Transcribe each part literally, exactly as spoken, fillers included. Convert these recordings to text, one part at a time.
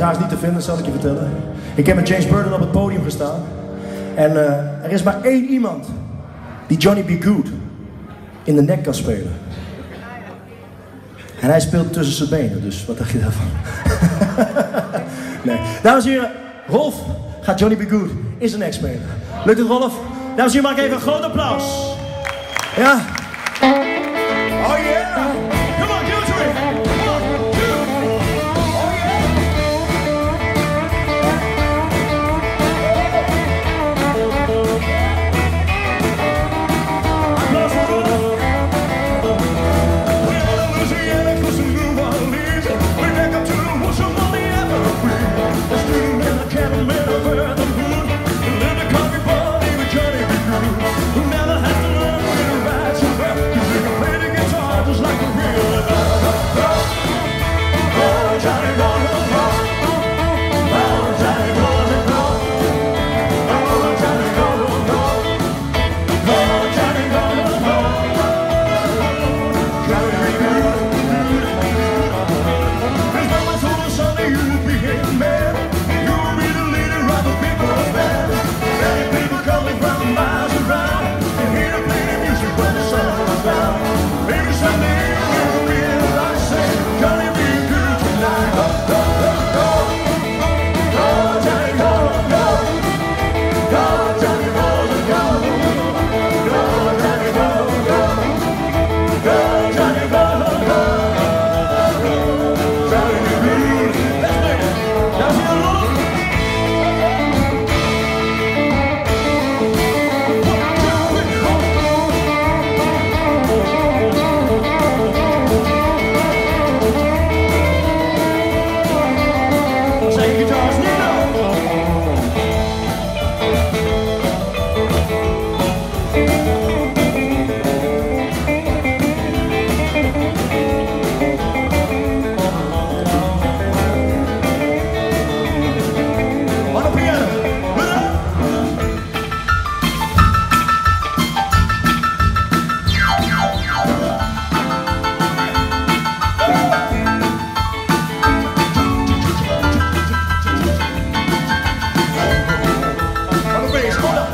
is haast niet te vinden, zal ik je vertellen. Ik heb met James Burton op het podium gestaan. En uh, er is maar één iemand die Johnny B. Good in de nek kan spelen. En hij speelt tussen zijn benen, dus wat dacht je daarvan? Nee. Dames en heren, Rolf gaat Johnny B. Good in zijn nek spelen. Lukt het, Rolf? Dames en heren, maak even een groot applaus. Ja? Oh yeah! Come on, give it to me! One, two, oh yeah! Applaus voor Rolf! We're gonna Louisiana, close to New Orleans. We're back up to the woods of money ever free. The student and the cattleman over the moon. Live the country party with Johnny B. Good. Who never has to learn when to ride so well. Cause he can play the guitar just like a real dog. Oh, Johnny gonna go. Oh, Johnny gonna go. Oh, Johnny gonna go. Oh, Johnny gonna go. Johnny B. Good. His mama told us Sonny you will be a man. You will be the leader of the people's band. Many people coming from miles around and hear to play the music when the sun goes down. Maybe someday you'll realize that Johnny B. Good tonight. Go, go, go, go. Go, Johnny, go, go. Go, Johnny, go, go. Go, Johnny, go, go. Go, Johnny, go, go. Johnny B. Good. Let's play it. Now see the look. Say guitars, Nino. On the piano. Put it up. On the bass, hold up.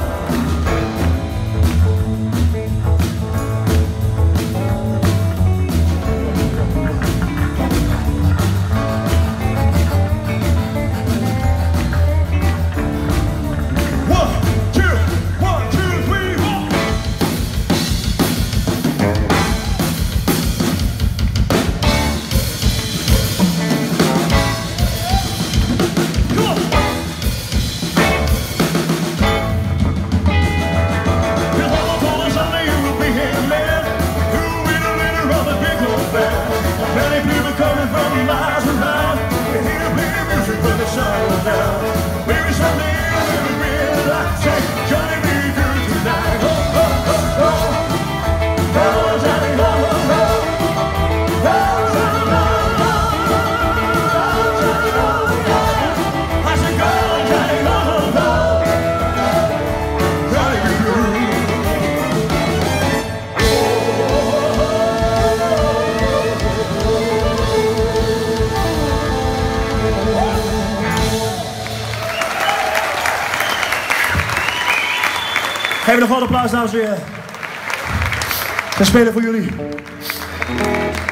One, two, one, two, three, four. Come on. His mama told us someday you will be a man. You will be the leader of the big old band. Many people coming from miles around. They hear to play the music when the sun goes down. Maybe someday you'll realize that Johnny B. Good tonight. Go, go, go, go. Go, Johnny, go, go, go. Go, Johnny, go, go. Go, Johnny, go, go. I said go, Johnny, go, go. Johnny B. Good. Geef nog wat applaus, dames en heren. We spelen voor jullie.